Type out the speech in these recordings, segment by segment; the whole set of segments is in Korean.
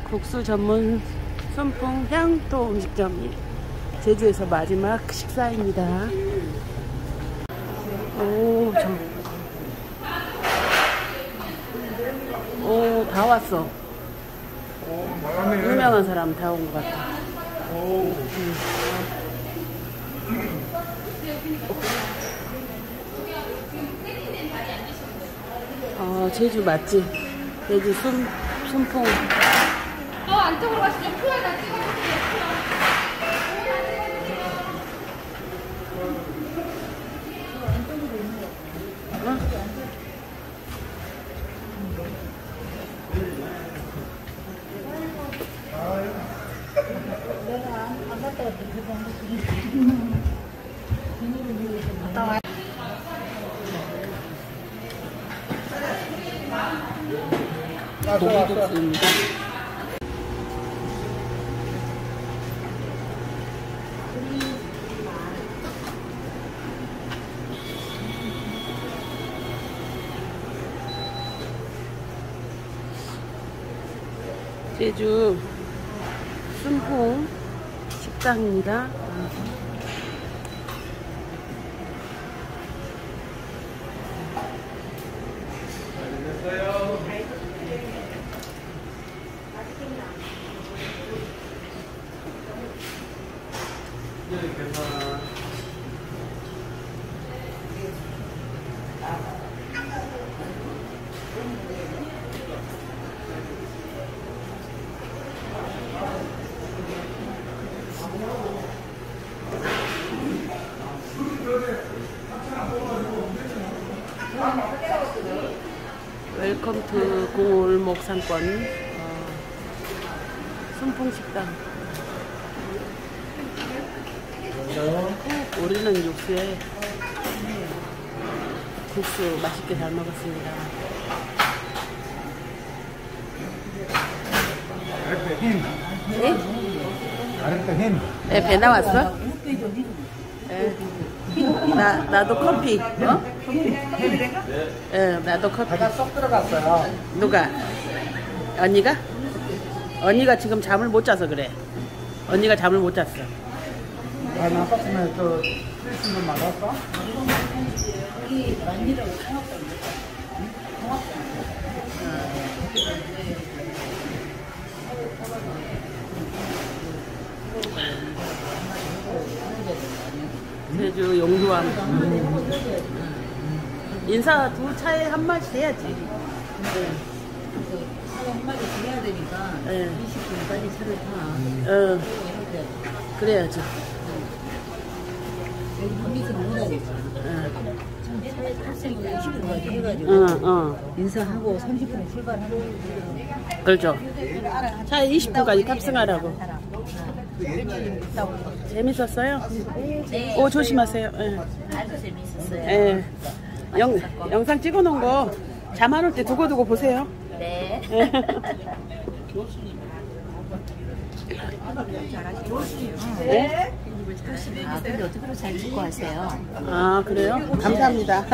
국수 전문 순풍 향토 음식점, 제주에서 마지막 식사입니다. 오, 오, 다 왔어. 유명한 사람 다 온 것 같아. 제주 맛집. 제주 순풍. 안쪽으로 가시죠. QR 다 찍어주세요. 고기국수입니다. 제주 순풍 식당입니다. 웰컴 투 공올목 상권 순풍식당. 우리는 육수에 국수 맛있게 잘 먹었습니다. 네? 네, 배 나왔어? 네. 나도 커피. 네, 나도 커피. 바다 쏙 들어갔어요. 누가? 언니가? 언니가 지금 잠을 못 자서 그래. 언니가 잠을 못 잤어. 아, 나빴으면 저 필수는 맞았어? 여기 만지라고 상업도 제주 용두암. 인사 두 차에 한 마디씩 해야지. 차에 한 마디 해야 되니까 네. 20분까지 차를 타. 그래야죠. 여기 밖에서 못 하겠어. 차에 탔으니까 20분까지 해가지고 인사하고 30분에 출발하는. 그렇죠. 차에 20분까지 탑승하라고. 재밌었어요? 네. 오, 조심하세요. 네. 아주 재밌었어요. 네. 영상 찍어놓은 거 잠 안 올 때 두고두고 보세요. 네. 네? 아, 근데 어떻게 그렇게 잘 찍고 하세요? 아, 그래요? 감사합니다.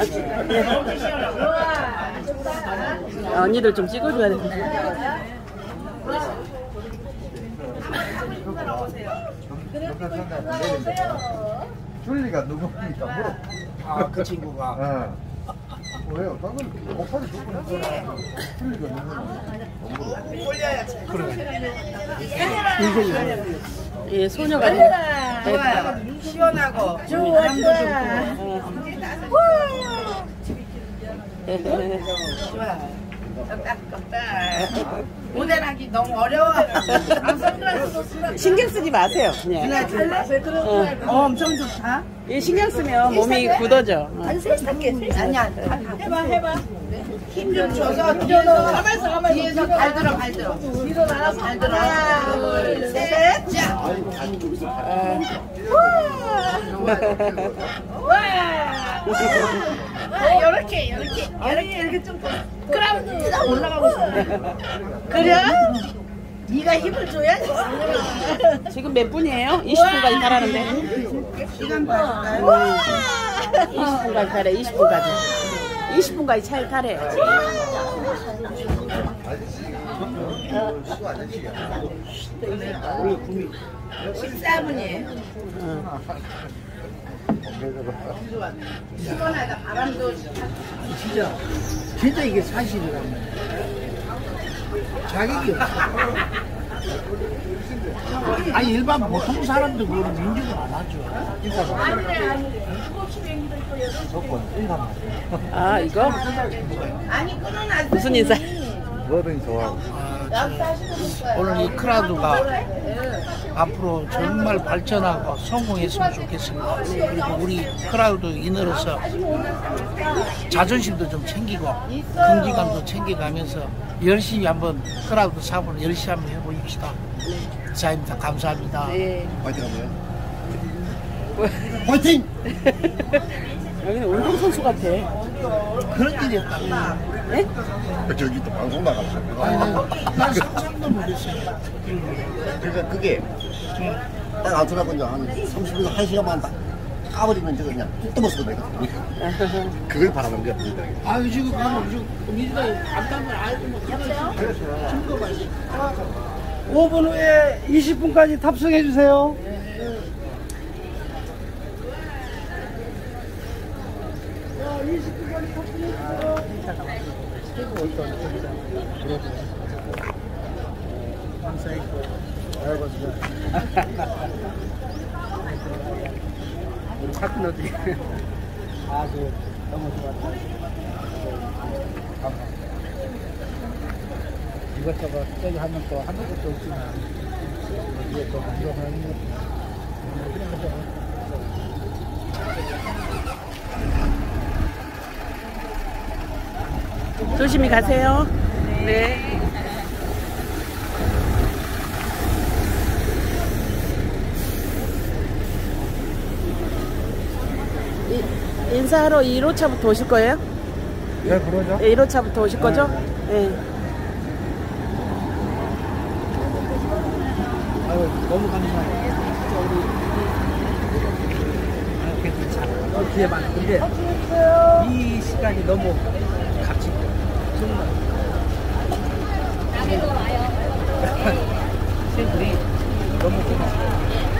언니들 좀 찍어줘야 되는데. 줄리가 누구입니까? 물어. 아, 그 친구가. 왜요? 방금 목소리 듣고 있잖아. 줄리가 누구야? 그래. 예, 소녀가. 좋아요. 시원하고 좋아. 좋아요. 딱. 모델하기 너무 어려워. 신경 쓰지 마세요. 그냥. 엄청 좋다. 이 신경 쓰면 몸이 굳어져. 아니야. 해봐. 힘 좀 줘서 뒤에서 발 들어. 뒤로 나가서 발 들어. 하나, 둘, 셋, 자. 이렇게 좀. 그럼 나 올라가고 있어. 그래? 네가 힘을 줘야지. 지금 몇 분이에요? 20분까지 타라는데. 시간 봐줄까요? 20분까지 타래. 20분까지. 20분까지 차를 타래. 시도 아저씨야. 원래 구미 13분이에요. 시원하다. 바람도 진짜 이게 사실이란 말이야. 자격이 없어. 아니 일반 보통 사람도 그걸 인정을 안 하죠. 아 이거 아니 끊어놨어. 무슨 인사? 뭐든 좋아. 오늘 이 크라우드가 앞으로 정말 발전하고 성공했으면 좋겠습니다. 그리고 우리 크라우드 인으로서 자존심도 좀 챙기고 긍지감도 챙겨가면서 열심히 한번 크라우드 사업을 열심히 한번 해보십시다. 이사입니다. 감사합니다. 네. 파이팅 하세요. 화이팅! 여기는 운동선수 같아. 그런 일이 없다. 네? 저기 또 방송 나가서. 난 상상도 못했어요. 그러니까 그게 딱 안토나고 이제 한 30분에서 1시간만 딱 까버리면 저거 그냥 뚝 먹어도 되거든요. 그걸 바라는 거야. 아 지금 지금 민주당이 안단을 알고 증거가 있어. 5분 후에 20분까지 탑승해 주세요. 우리 파트너들이 아주 너무 좋았다. 이것저것 저기 하면 또 하는 것도 없지만 이게 또 공정하는 것. 조심히 가세요. 네. 인사하러 1호차부터 오실 거예요? 네, 그러죠. 네, 1호차부터 오실 거죠? 네. 아유, 너무 감사해요. 괜찮아. 기회 많아. 근데 이 시간이 너무 값지고 정말. 팬들이 너무 고맙습니다.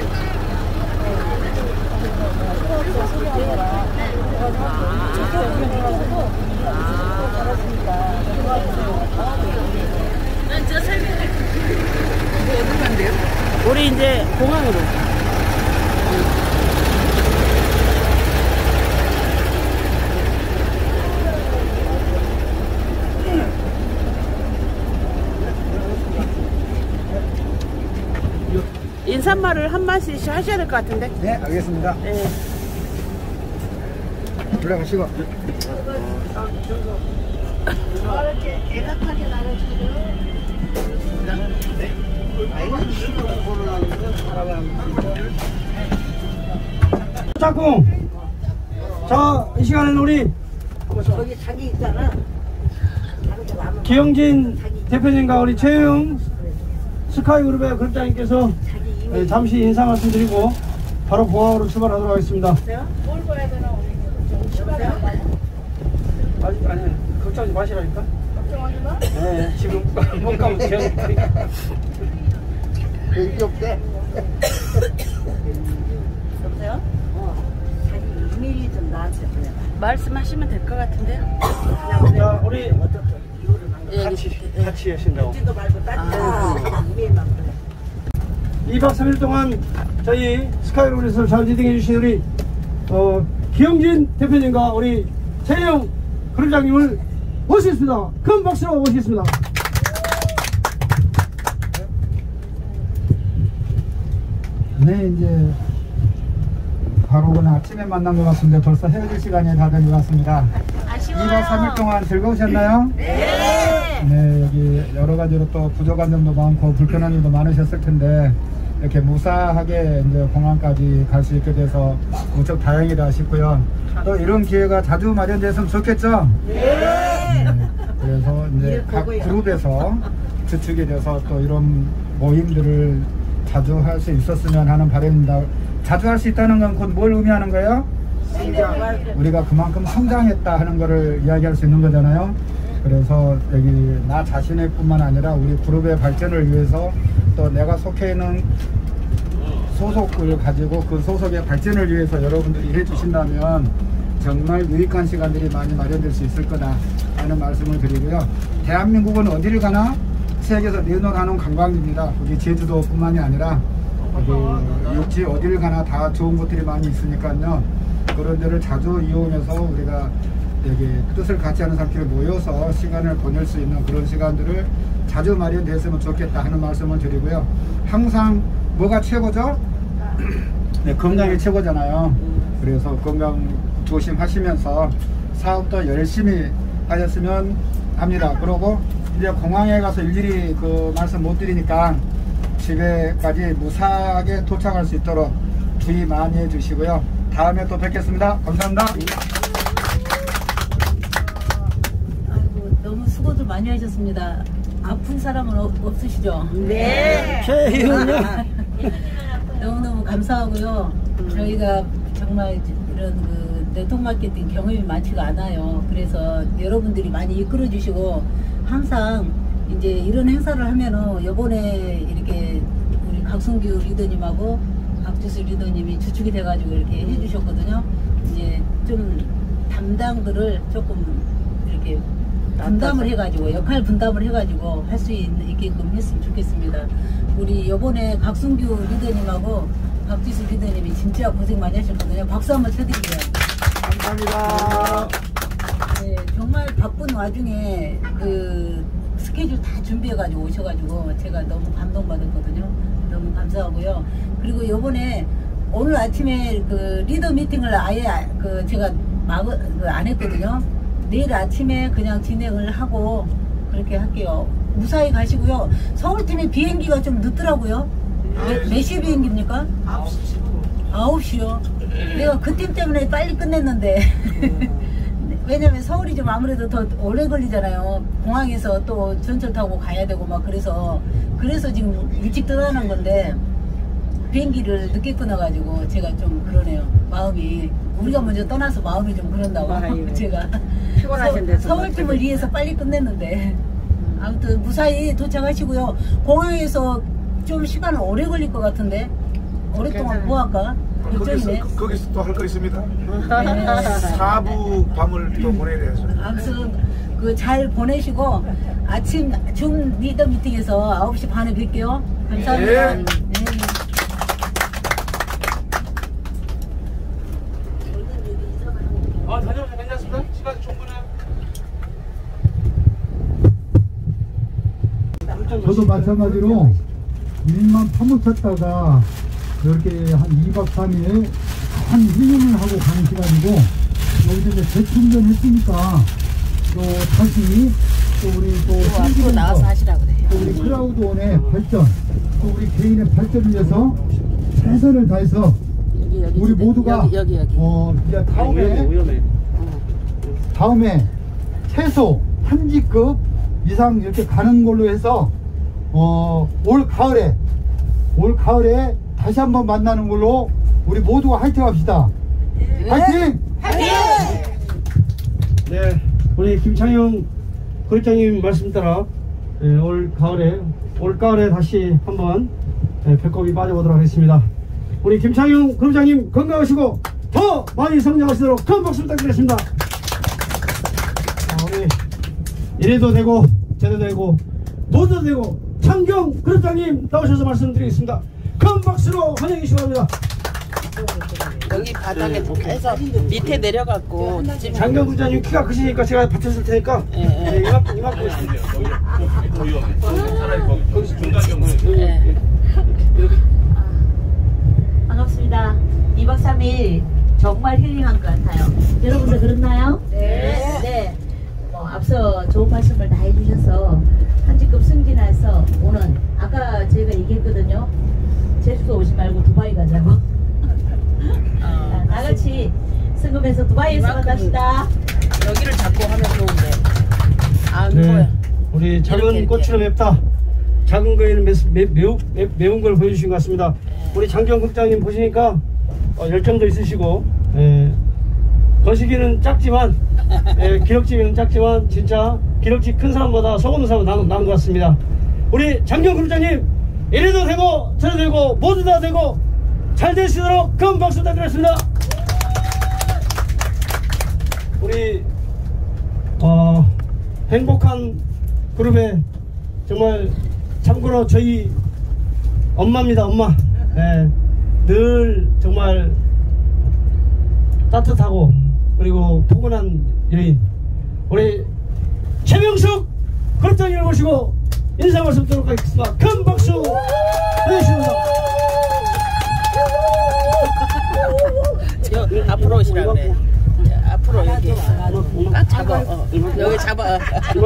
우리 이제 공항으로. 인사말을 한 마디씩 하셔야 될 것 같은데. 네, 알겠습니다. 네. 올라가시고. 짝꿍. 자, 이 시간에는 우리 거기 자기 있잖아. 기영진 대표님과 우리 최영 스카이그룹의 그룹장님께서 잠시 인사 말씀드리고 바로 공항으로 출발하도록 하겠습니다. 아니, 걱정하지 마시라니까. 걱정하지 마? 네, 지금 못 가면 되니까. 그게 없대. 여보세요? 자기 이메일 좀 나한테 보내봐. 말씀하시면 될 것 같은데요. 자, 우리 예, 같이 하신다고. 도 말고 딴 이메일만 보내. 2박 3일 동안 저희 스카이로그에서 잘 리딩해 주신 우리 기영진 대표님과 우리 최영 그룹장님을 모시겠습니다. 큰 박수로 모시겠습니다. 네, 이제 바로 오늘 아침에 만난 것 같은데 벌써 헤어질 시간이 다 된 것 같습니다. 2박 3일 동안 즐거우셨나요? 네, 여기 여러 가지로 또 부족한 점도 많고 불편한 점도 많으셨을 텐데 이렇게 무사하게 이제 공항까지 갈 수 있게 돼서 무척 다행이다 싶고요. 또 이런 기회가 자주 마련됐으면 좋겠죠? 네. 그래서 이제 각 그룹에서 주축이 돼서 또 이런 모임들을 자주 할 수 있었으면 하는 바람입니다. 자주 할 수 있다는 건 곧 뭘 의미하는 거예요? 우리가 그만큼 성장했다 하는 것을 이야기할 수 있는 거잖아요. 그래서 여기 나 자신의 뿐만 아니라 우리 그룹의 발전을 위해서 또 내가 속해 있는 소속을 가지고 그 소속의 발전을 위해서 여러분들이 해주신다면 정말 유익한 시간들이 많이 마련될 수 있을 거다 하는 말씀을 드리고요. 대한민국은 어디를 가나 세계에서 내놓아놓은 관광지입니다. 우리 제주도뿐만이 아니라 육지 어디를 가나 다 좋은 곳들이 많이 있으니까요. 그런 데를 자주 이용해서 우리가 여기 뜻을 같이 하는 사람끼리 모여서 시간을 보낼 수 있는 그런 시간들을 자주 마련됐으면 좋겠다 하는 말씀을 드리고요. 항상 뭐가 최고죠? 네, 건강이 최고잖아요. 그래서 건강 조심하시면서 사업도 열심히 하셨으면 합니다. 그리고 이제 공항에 가서 일일이 그 말씀 못 드리니까 집에까지 무사하게 도착할 수 있도록 주의 많이 해주시고요. 다음에 또 뵙겠습니다. 감사합니다. 아이고, 너무 수고들 많이 하셨습니다. 아픈 사람은 없으시죠? 네. 너무너무 감사하고요. 저희가 정말 이런 그 네트워크 마케팅 경험이 많지가 않아요. 그래서 여러분들이 많이 이끌어 주시고 항상 이제 이런 행사를 하면은 요번에 이렇게 우리 각성규 리더님하고 박주수 리더님이 주축이 돼가지고 이렇게 해주셨거든요. 이제 좀 담당들을 조금 이렇게 분담을 해가지고 역할 분담을 해가지고 할 수 있게끔 했으면 좋겠습니다. 우리 요번에 각성규 리더님하고 박주수 리더님이 진짜 고생 많이 하셨거든요. 박수 한번 쳐드릴게요. 감사합니다. 네, 정말 바쁜 와중에 그 스케줄 다 준비해가지고 오셔가지고 제가 너무 감동받았거든요. 너무 감사하고요. 그리고 요번에 오늘 아침에 그 리더 미팅을 아예 그 제가 안 했거든요. 내일 아침에 그냥 진행을 하고 그렇게 할게요. 무사히 가시고요. 서울팀의 비행기가 좀 늦더라고요. 몇 시 비행기입니까? 9시요. 내가 그 팀 때문에 빨리 끝냈는데 왜냐면 서울이 좀 아무래도 더 오래 걸리잖아요. 공항에서 또 전철 타고 가야 되고 막 그래서 지금 일찍 떠나는 건데 비행기를 늦게 끊어가지고 제가 좀 그러네요. 마음이 우리가 먼저 떠나서 마음이 좀 그런다고. 아유, 제가 피곤하신데 서울팀을 위해서 빨리 끝냈는데 아무튼 무사히 도착하시고요. 공항에서 좀 시간은 오래 걸릴 것 같은데 오랫동안 뭐 할까? 걱정이네. 거기서 또 할 거 있습니다. 네. 4부 밤을 또 보내야 돼서. 아무튼 그 잘 보내시고 아침 줌 리더 미팅에서 9시 반에 뵐게요. 감사합니다. 네. 다녀오세요. 괜찮습니다. 시간 충분해요. 저도 마찬가지로 일만 파묻혔다가 이렇게 한 2박 3일 한 힐링을 하고 가는 시간이고 여기서 이제 재충전 했으니까 또 다시 또 우리 또 앞으로 나와서 하시라 그래. 또 우리 크라우드원의 발전 또 우리 개인의 발전을 위해서 최선을 다해서 여기 우리 모두가 여기. 이제 다음에 최소 한직급 이상 이렇게 가는 걸로 해서 올 가을에 다시 한번 만나는 걸로 우리 모두가 화이팅 합시다. 화이팅! 네, 우리 김창영 그룹장님 말씀 따라 올 가을에 다시 한번 배꼽이 빠져보도록 하겠습니다. 우리 김창영 그룹장님 건강하시고 더 많이 성장하시도록 큰 박수 부탁드리겠습니다. 우리 이래도 되고 저래도 되고 뭐도 되고 창경 그룹장님 나오셔서 말씀드리겠습니다. 큰 박수로 환영해 주시기 바랍니다. 여기 바닥에 해서 밑에 내려갖고 장경 그룹장님 키가 크시니까 제가 받쳐줄 테니까 이만큼 거기서 중간경을 반갑습니다. 2박 3일 정말 힐링한 것 같아요. 여러분들 그렇나요? 네. 앞서 좋은 말씀을 다 해주셔서 한직급 승진해서 오는 아까 저희가 얘기했거든요. 제주도 오지 말고 두바이 가자고. 나같이 승급해서 두바이에서 만납시다. 여기를 잡고 하면 좋은데. 아, 네, 뭐야? 우리 작은 이렇게. 꽃으로 맵다. 작은 거에는 매운 걸 보여주신 것 같습니다. 우리 장경 국장님 보시니까 열정도 있으시고 거시기는 작지만 기록지기는 작지만 진짜 기럭지 큰 사람보다 속 없는 사람은 나은 것 같습니다. 우리 장경 그룹장님, 이래도 되고 저래도 되고 모두 다 되고 잘 되시도록 큰 박수 부탁드리겠습니다. 우리 행복한 그룹의 정말 참고로 저희 엄마입니다. 엄마. 네, 늘 정말 따뜻하고 그리고 포근한 여인 우리 최명숙 그룹장님을 모시고 인사 말씀 드리도록 하겠습니다. 큰 박수 해주십니다. 앞으로 오시라 그래. 앞으로 여기 딱 잡아. 여기 잡아.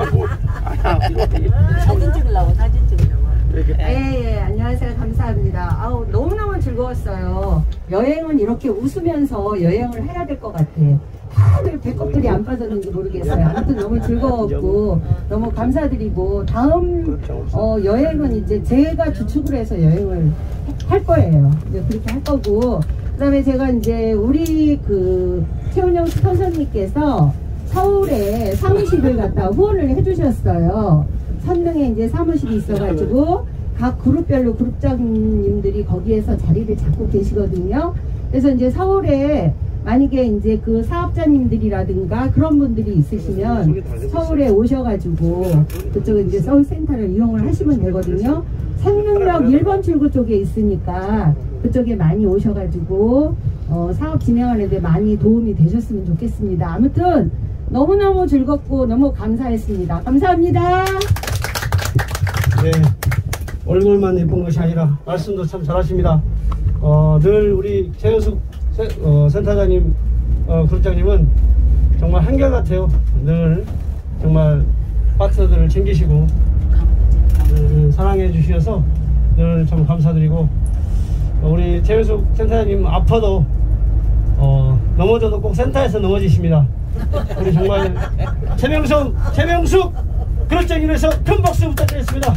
사진 찍으려고. 예, 안녕하세요. 감사합니다. 아우, 너무너무 즐거웠어요. 여행은 이렇게 웃으면서 여행을 해야 될 것 같아. 다들 배꼽들이 안 빠졌는지 모르겠어요. 아무튼 너무 즐거웠고 너무 감사드리고 다음 여행은 이제 제가 주축을 해서 여행을 할 거예요. 이제 그렇게 할 거고 그 다음에 제가 이제 우리 그 최은영 스폰서님께서 서울에 사무실을 갖다 후원을 해주셨어요. 선명에 이제 사무실이 있어가지고 각 그룹별로 그룹장님들이 거기에서 자리를 잡고 계시거든요. 그래서 이제 서울에 만약에 이제 그 사업자님들이라든가 그런 분들이 있으시면 서울에 오셔가지고 그쪽에 이제 서울센터를 이용을 하시면 되거든요. 생명역 1번 출구 쪽에 있으니까 그쪽에 많이 오셔가지고 사업 진행하는 데 많이 도움이 되셨으면 좋겠습니다. 아무튼 너무너무 즐겁고 너무 감사했습니다. 감사합니다. 네, 얼굴만 예쁜 것이 아니라 말씀도 참 잘하십니다. 늘 우리 최현숙 센터장님, 그룹장님은 정말 한결같아요. 늘 정말 파트너들을 챙기시고 사랑해 주셔서 늘 참 감사드리고 우리 최현숙 센터장님 아파도 넘어져도 꼭 센터에서 넘어지십니다. 우리 정말 최명숙 그룹장님에서 큰 박수 부탁드리겠습니다.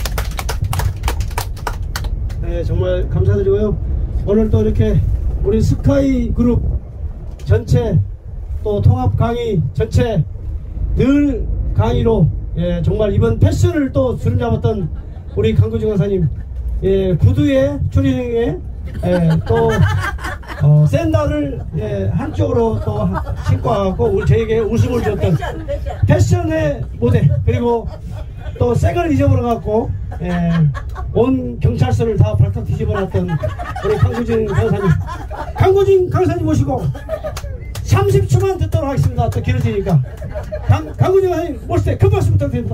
네, 정말 감사드리고요. 오늘 또 이렇게 우리 스카이 그룹 전체 또 통합 강의 전체 늘 강의로 정말 이번 패션을 또 주름 잡았던 우리 강구진 강사님 구두에 추리닝에 또 샌들을 한쪽으로 또 신고 와갖고 우리 저에게 웃음을 줬던 패션의 모델 그리고 또 색을 잊어버려갖고 온 경찰서를 다 발칵 뒤집어놨던 우리 강구진 강사님 모시고 30초만 듣도록 하겠습니다. 또 길어지니까 강구진 강사님 모실 때 큰 박수 부탁드립니다.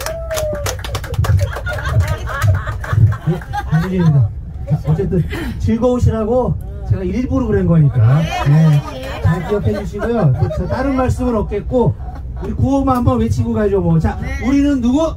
네, 강구진입니다. 어쨌든 즐거우시라고 제가 일부러 그런 거니까 잘 기억해 주시고요. 저 다른 말씀은 없겠고 우리 구호만 한번 외치고 가죠. 뭐. 자, 우리는 누구?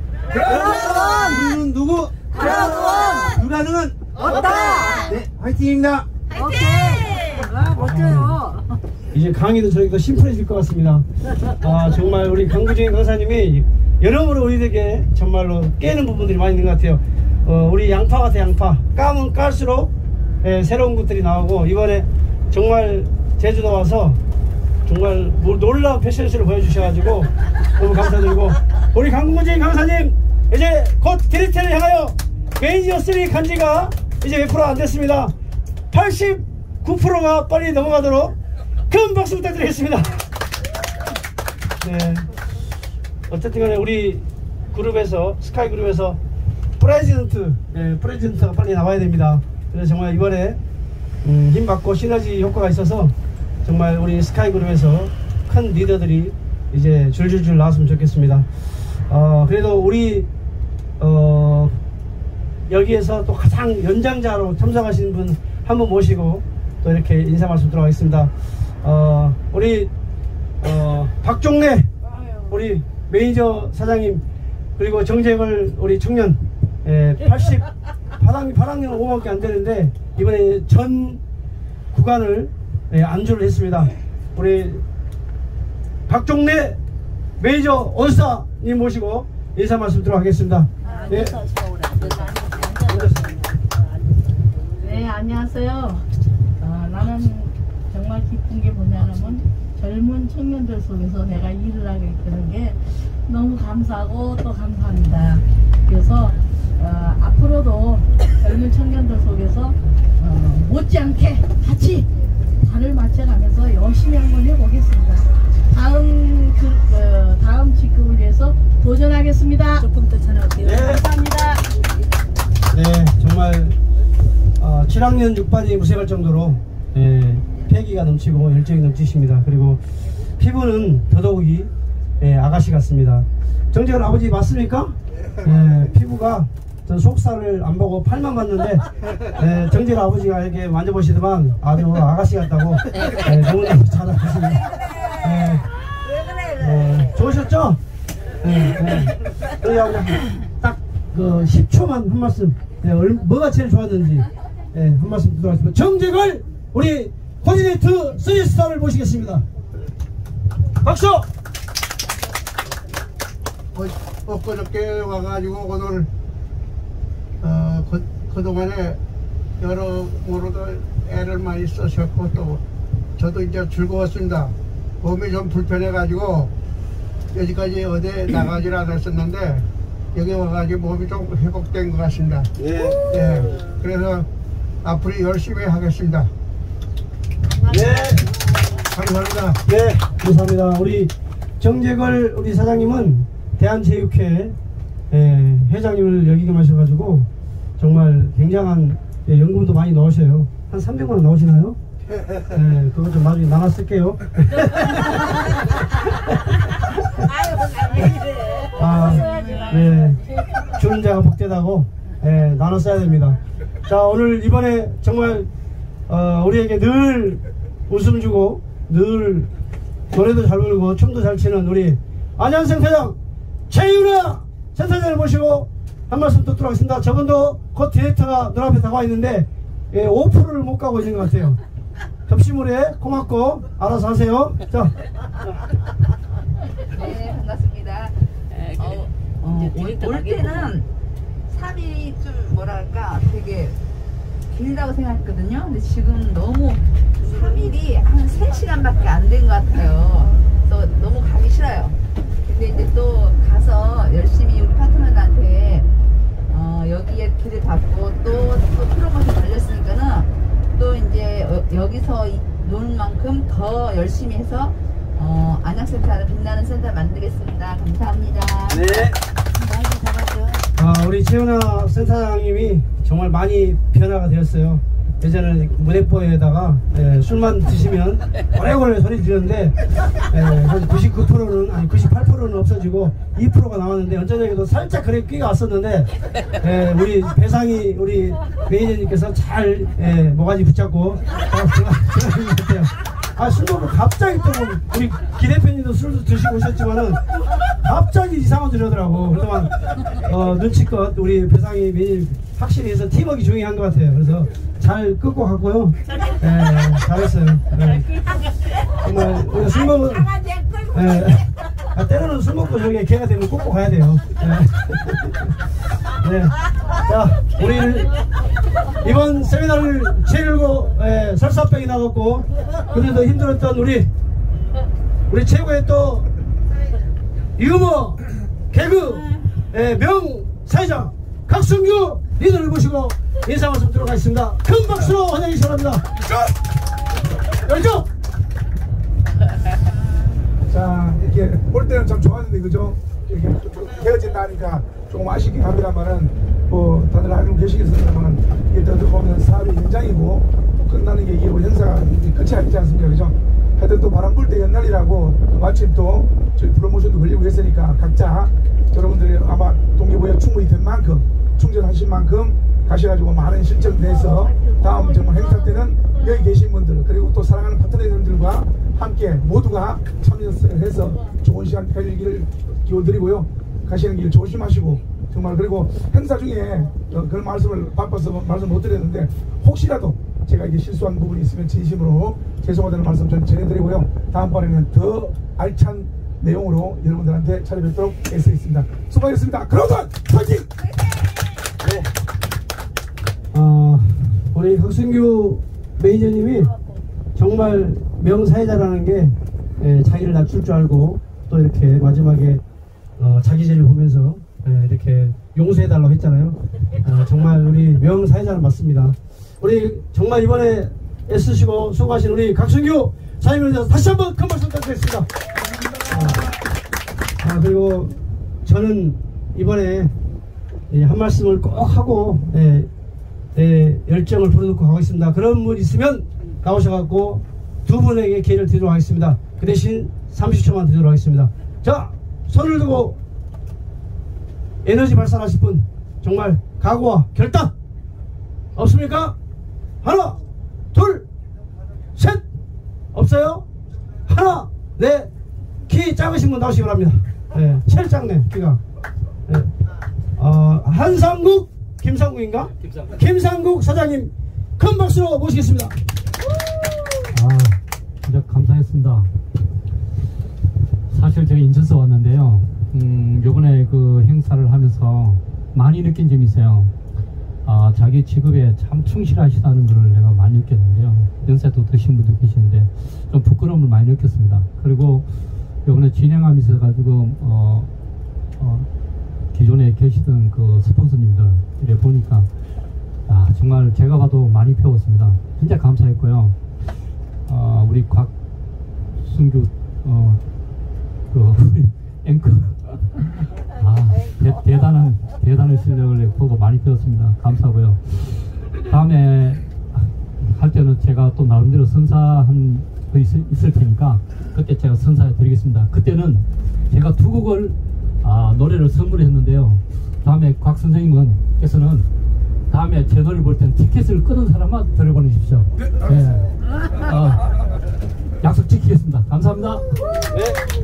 우리는 누구? 불가능은 없다. 네, 화이팅입니다. 화이팅! 멋져요. 이제 강의도 저희가 심플해질 것 같습니다. 정말 우리 강구진 강사님이 여러모로 우리에게 정말로 깨는 부분들이 많이 있는 것 같아요. 우리 양파 같아 양파. 까면 깔수록 새로운 것들이 나오고 이번에 정말 제주도 와서 정말 놀라운 패션쇼를 보여주셔가지고 너무 감사드리고 우리 강구진 강사님 이제 곧 기리테를 향하여 매니저 3 간지가 이제 몇 프로 안 됐습니다. 89%가 빨리 넘어가도록 큰 박수 부탁드리겠습니다. 네. 어쨌든 간에 우리 그룹에서 스카이 그룹에서 프레지던트가 빨리 나와야 됩니다. 그래서 정말 이번에 힘받고 시너지 효과가 있어서 정말 우리 스카이 그룹에서 큰 리더들이 이제 줄줄줄 나왔으면 좋겠습니다. 그래도 우리 여기에서 또 가장 연장자로 참석하시는 분 한 분 모시고 또 이렇게 인사 말씀 들어가겠습니다. 우리 박종래 우리 매니저 사장님 그리고 정재걸 우리 청년 8학년 5밖에 안 되는데 이번에 전 구간을 안주를 했습니다. 우리 박종래 매니저 원사님 모시고 인사 말씀 들어가겠습니다. 네. 네, 안녕하세요. 나는 정말 기쁜 게 뭐냐면 젊은 청년들 속에서 내가 일을 하게 되는 게 너무 감사하고 또 감사합니다. 그래서 앞으로도 젊은 청년들 속에서 못지않게 같이 발을 맞춰가면서 열심히 한번 해보겠습니다. 다음 직급을 위해서 도전하겠습니다. 조금 더 전화할게요. 네. 감사합니다. 네, 정말 7학년 6반이 무색할 정도로 패기가 넘치고 열정이 넘치십니다. 그리고 피부는 더더욱이 아가씨 같습니다. 정재근 아버지 맞습니까? 피부가 전 속살을 안 보고 팔만 봤는데 정재근 아버지가 이렇게 만져보시더만 아주 아가씨 같다고 너무너무 잘하셨습니다. 좋으셨죠? 딱 10초만 한 말씀, 뭐가 제일 좋았는지 한 말씀 드리도록 하겠습니다. 정재근 우리 코디네이트 3스타를 모시겠습니다. 박수! 엊그저께 와가지고 오늘 그동안에 여러모로들 애를 많이 쓰셨고 또 저도 이제 즐거웠습니다. 몸이 좀 불편해가지고 여기까지 어디 나가질 않았었는데 여기 와가지고 몸이 좀 회복된 것 같습니다. 예. 그래서 앞으로 열심히 하겠습니다. 네. 감사합니다. 네, 감사합니다. 우리 정재걸 우리 사장님은 대한체육회 회장님을 역임을 하셔가지고 정말 굉장한 연금도 많이 넣으셔요. 한 300만원 나오시나요? 네, 그거 좀 나중에 나눠 쓸게요. 네, 주는 자가 복되다고 나눠 써야 됩니다. 자, 오늘 이번에 정말 우리에게 늘 웃음 주고 늘 노래도 잘 부르고 춤도 잘 추는 우리 안양센터장 최윤아 센터장을 모시고 한 말씀 듣도록 하겠습니다. 저분도 곧 디렉터가 눈앞에 다가와 있는데 5%를 못 가고 있는 것 같아요. 접시물에 고맙고 알아서 하세요. 자. 네, 반갑습니다. 올 때는 3일이 좀 뭐랄까 되게 길다고 생각했거든요. 근데 지금 너무 3일이 한 3시간밖에 안 된 것 같아요. 그래서 너무 가기 싫어요. 근데 이제 또 가서 열심히 우리 파트너들한테 여기에 길을 받고 또 프로모션 달렸으니까는 또 이제 여기서 노는 만큼 더 열심히 해서 안양센터를 빛나는 센터 만들겠습니다. 감사합니다. 네. 우리 최윤아 센터장님이 정말 많이 변화가 되었어요. 예전에 무대뽀에다가 술만 드시면 오래오래 소리 지르는데 한 99%는 아니 98%는 없어지고 2%가 나왔는데 어쩌냐기도 살짝 그래 끼가 왔었는데 우리 배상이 우리 매니저님께서 잘 모가지 붙잡고 같아요. 술 먹고 갑자기 또 우리 기 대표님도 술도 드시고 오셨지만은 갑자기 이상한 소리 하더라고. 그동안 눈치껏 우리 배상이 매니저 확실히 해서 팀워크 중요한 것 같아요. 그래서 잘 끌고 갔고요. 잘했어요. 정말 우리가 술 먹은 때로는 술 먹고 저기 개가 되면 꼭 가야 돼요. 네. 자, 우리 이번 세미나를 최일고 설사병이 나갔고 그래도 힘들었던 우리 최고의 또 유머 개그 명 사회자 각성규 리더를 모시고 인사 말씀 들어가겠습니다. 큰 박수로 환영해 주시기 바랍니다. 열정! 자, 이렇게 볼 때는 참 좋았는데 그죠? 이렇게 헤어진다 하니까 조금 아쉽긴 합니다만은 뭐 다들 알고 계시겠습니다만 이게 더 보면 사업이 현장이고 끝나는 게 이게 우리 행사가 끝이 아니지 않습니까? 그죠? 하여튼 또 바람 불 때 연날이라고 마침 또 저희 프로모션도 걸리고 했으니까 각자 여러분들이 아마 동기부여 충분히 된 만큼 충전하신 만큼 가셔가지고 많은 실적 내서 다음 정말 행사 때는 여기 계신 분들 그리고 또 사랑하는 파트너들과 함께 모두가 참여해서 좋은 시간 가지기를 기원드리고요. 가시는 길 조심하시고 정말 그리고 행사 중에 그런 말씀을 바빠서 말씀 못 드렸는데 혹시라도 제가 이게 실수한 부분이 있으면 진심으로 죄송하다는 말씀 전 전해드리고요. 다음번에는 더 알찬 내용으로 여러분들한테 찾아뵙도록 애쓰겠습니다. 수고하셨습니다. 그러면 파이팅! 네. 우리 박순규 매니저님이 정말 명사회자라는 게 자기를 낮출 줄 알고 또 이렇게 마지막에 자기제를 보면서 이렇게 용서해달라고 했잖아요. 정말 우리 명사회자는 맞습니다. 우리 정말 이번에 애쓰시고 수고하신 우리 각순규 사장님을 위해서 다시 한번 큰 박수 부탁드리겠습니다. 그리고 저는 이번에 한 말씀을 꼭 하고 열정을 불어넣고 가겠습니다. 그런 분 있으면 나오셔갖고 두 분에게 기회를 드리도록 하겠습니다. 그 대신 30초만 드리도록 하겠습니다. 자, 손을 들고 에너지 발산하실 분, 정말 각오와 결단 없습니까? 하나, 둘, 셋! 없어요? 하나, 네. 키 작으신 분 나오시기 바랍니다. 제일 작네, 키가. 한상국, 김상국인가? 김상국 사장님, 큰 박수로 모시겠습니다. 진짜 감사했습니다. 사실 제가 인천서 왔는데요. 요번에 그 행사를 하면서 많이 느낀 점이 있어요. 자기 직업에 참 충실하시다는 걸 내가 많이 느꼈는데요. 연세도 드신 분도 계시는데 좀 부끄러움을 많이 느꼈습니다. 그리고 요번에 진행함이 있어가지고 기존에 계시던 그 스폰서님들 이래 보니까 정말 제가 봐도 많이 배웠습니다. 진짜 감사했고요. 우리 곽순규 우리 앵커 대단한 실력을 보고 많이 배웠습니다. 감사하고요. 다음에 할 때는 제가 또 나름대로 선사한 거 있을 테니까 그때 제가 선사해 드리겠습니다. 그때는 제가 두 곡을 노래를 선물했는데요. 다음에 곽 선생님께서는 다음에 제 노래 볼 때는 티켓을 끊은 사람만 들어보내십시오. 네. 약속 지키겠습니다. 감사합니다. 네.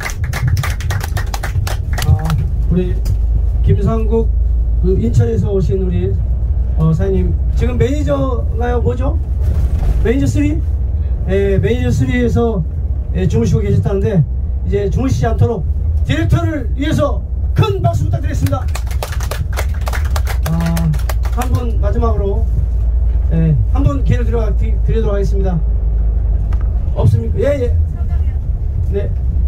우리 김상국 인천에서 오신 우리 사장님, 지금 매니저가요? 뭐죠? 매니저 3? 매니저 3에서 주무시고 계셨다는데 이제 주무시지 않도록 디렉터를 위해서 큰 박수 부탁드리겠습니다. 한 분 마지막으로 한 분 기회를 드리도록 하겠습니다. 없습니까? 예. 네.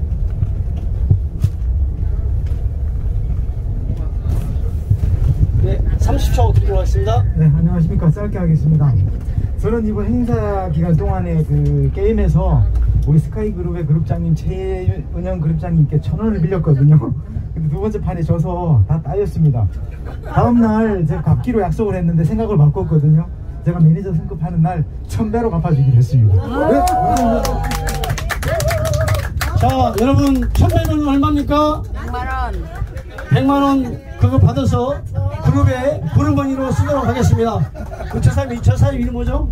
네, 30초 드리도록 하겠습니다. 네, 안녕하십니까. 짧게 하겠습니다. 저는 이번 행사 기간 동안에 그 게임에서 우리 스카이그룹의 그룹장님 최은영 그룹장님께 1,000원을 빌렸거든요. 근데 두 번째 판에 져서 다 따였습니다. 다음날 제가 갚기로 약속을 했는데 생각을 바꿨거든요. 제가 매니저 승급하는 날 1,000배로 갚아주기로 했습니다. 네, 자, 여러분 1,000배는 얼마입니까? 100만원. 100만원 그거 받아서 그룹에 구름머니로 쓰도록 하겠습니다. 그 저 사람 이름 뭐죠?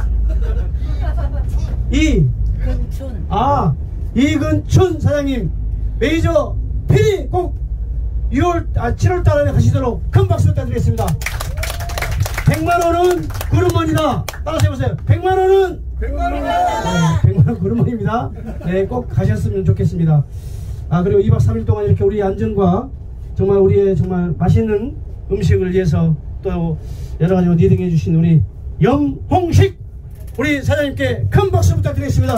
이근춘. 이근춘 사장님 메이저 PD 꼭 7월 달에 가시도록 큰 박수 부탁드리겠습니다. 100만원은 구름머니다. 따라서 해보세요. 100만원은 100만원 구름머니입니다. 네, 꼭 가셨으면 좋겠습니다. 그리고 2박 3일 동안 이렇게 우리 안전과 정말 우리의 정말 맛있는 음식을 위해서 또 여러가지 리딩해 주신 우리 영홍식 우리 사장님께 큰 박수 부탁드리겠습니다.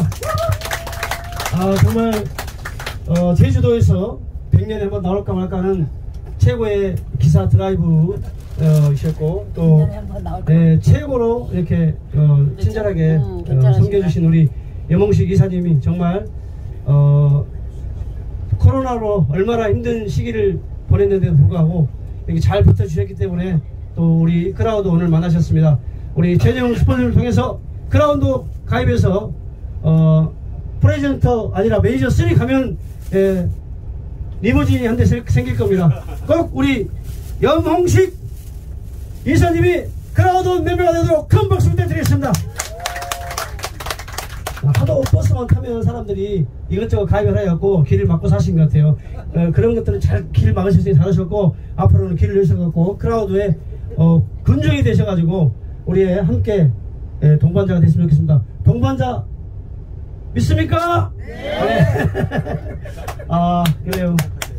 정말 제주도에서 100년에 한번 나올까 말까 하는 최고의 기사 드라이브 이셨고 또 최고로 이렇게 친절하게 섬겨주신 우리 영홍식 이사님이 정말 코로나로 얼마나 힘든 시기를 보냈는데도 불구하고 이렇게 잘 버텨주셨기 때문에 또 우리 크라우드 오늘 만나셨습니다. 우리 최재형 스폰서를 통해서 크라우드 가입해서 프레젠터 아니라 매니저 3 가면 리무진이 한 대 생길 겁니다. 꼭 우리 영홍식 이사님이 크라우드 멤버가 되도록 큰 박수 부탁드리겠습니다. 하도 버스만 타면 사람들이 이것저것 가입을 해갖고 길을 막고 사신 것 같아요. 그런 것들은 잘 길을 막으실 수 있게 잘하셨고 앞으로는 길을 내셔갖고 크라우드에 근종이 되셔가지고 우리의 함께 동반자가 됐으면 좋겠습니다. 동반자 믿습니까? 네. 그래요.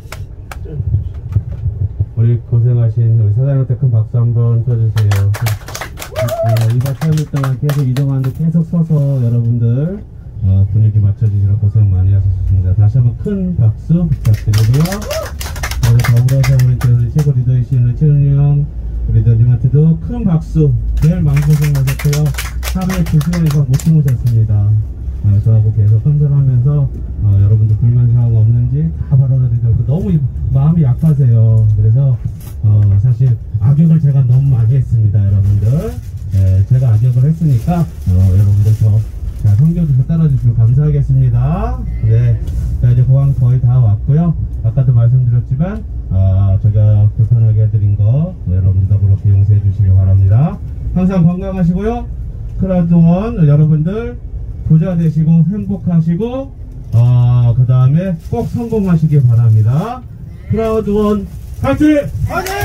우리 고생하신 우리 사장님한테 큰 박수 한번 쳐주세요. 2박 3일 동안 계속 이동하는데 계속 서서 여러분들 분위기 맞춰주시느라 고생 많이 하셨습니다. 다시 한번 큰 박수 부탁드리고요. 더불어서 우리 최고 리더이신 우리 최은영 리더님한테도 큰 박수. 제일 많이 고생하셨고요. 하루에 2시간 이상 못 주무셨습니다. 저하고 계속 컨설하면서 여러분들 불만사항 없는지 다 받아들이더라고. 너무 마음이 약하세요. 그래서 사실 악역을 제가 너무 많이 했습니다, 여러분들. 제가 악역을 했으니까 여러분들 자, 성교도 따라주시면 감사하겠습니다. 네, 자, 이제 보강 거의 다 왔고요. 아까도 말씀드렸지만 제가 불편하게 해드린 거 여러분들도 그렇게 용서해 주시기 바랍니다. 항상 건강하시고요. 크라우드원 여러분들 부자 되시고 행복하시고 그 다음에 꼭 성공하시기 바랍니다. 크라우드원 파이팅! 파이팅!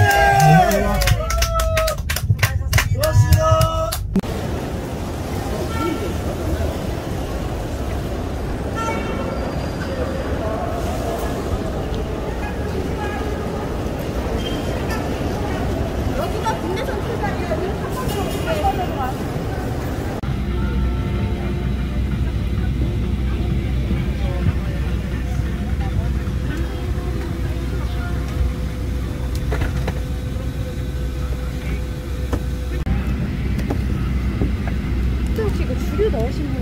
여기가 국내선 출발이에요. 혹시 이거 주류 넣으신 분